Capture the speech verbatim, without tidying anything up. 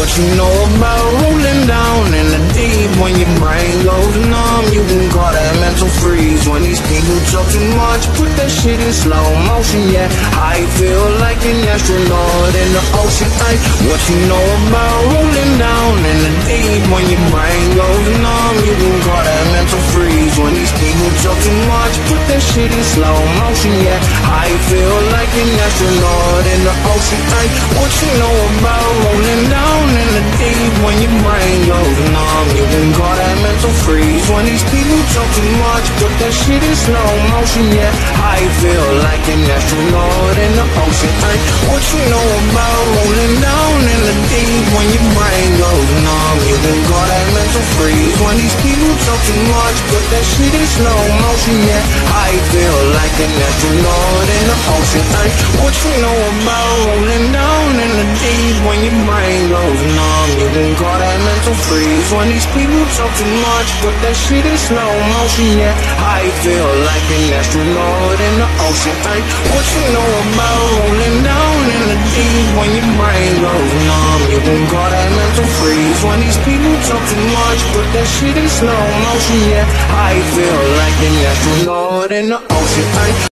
What you know about rolling down in the deep? When your brain goes numb, you can call that mental freeze. When these people talk too much, put that shit in slow motion. Yeah, I feel like an astronaut in the ocean. Ay, what you know about rolling down in the deep? When your brain goes numb, you can call that mental freeze. When these people talk too much, put that shit in slow motion. Yeah, I feel like an astronaut in the ocean. Ay, what you know about rolling down in the deep? When your brain goes numb, you can call that mental freeze. When these people talk too much, put that shit in slow motion. Yeah, I feel like an astronaut in the ocean. Ay, what you know about rolling down in the deep? When your brain goes numb, you can call that mental freeze. When these people talk too much, put that shit in slow motion. Yeah, I feel like an astronaut in the ocean. Ay, what you know about rolling down in the deep? When your brain goes numb, you can call that mental freeze. When these people talk too much, put that shit in slow motion. Yeah, I feel like an astronaut in the ocean. Ay, what you know about rolling down in the deep? When your brain goes numb, you can call that mental freeze. When these people talk too much, put that shit in slow motion. Yeah, I feel like an astronaut in the ocean. Ay.